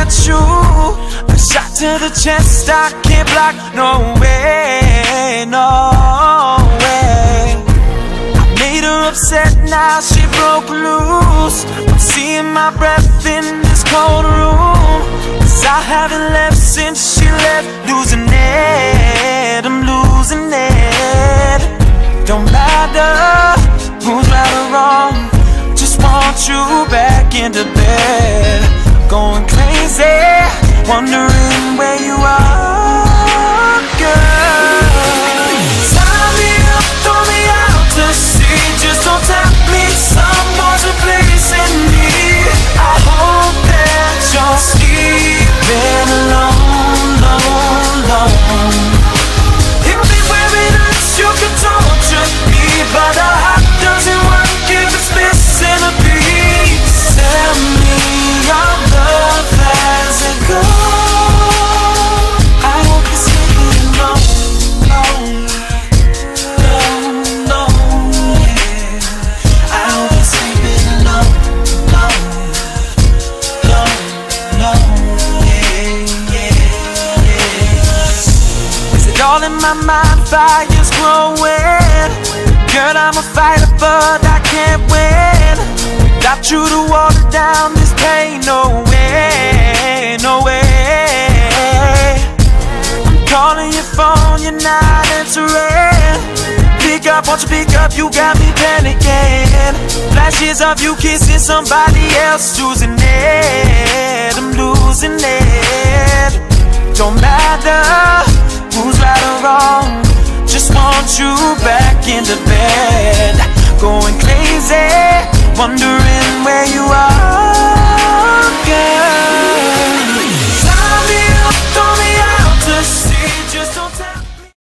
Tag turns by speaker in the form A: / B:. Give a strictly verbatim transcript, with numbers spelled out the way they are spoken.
A: at you. A shot to the chest, I can't block. No way, no way. I made her upset, now she broke loose. I'm seeing my breath in this cold room, 'cause I haven't left since she left. Losing it, I'm losing it. Don't matter who's right or wrong, just want you back into bed. Going crazy, wondering where you are, girl. Tie me up, throw me out to sea, just don't tap me, someone's replacing me. I hope that you're sleeping alone, alone, alone. If it were it hurts, you could torture me, but the heart doesn't work if it's missing a piece. Tell me your love has it go. I hope you're sleeping alone, alone, alone, alone, yeah. I hope you're sleeping alone, alone, alone, alone, yeah, yeah, yeah. Is it all in my mind? Fire's growing. Girl, I'm a fighter, but I can't win. Without you to water down this pain, no way, no way. I'm calling your phone, you're not answering. Pick up, won't you pick up, you got me panicking. Flashes of you kissing somebody else, losing it, I'm losing it. Don't matter who's right or wrong, just want you back into bed. Going crazy, wondering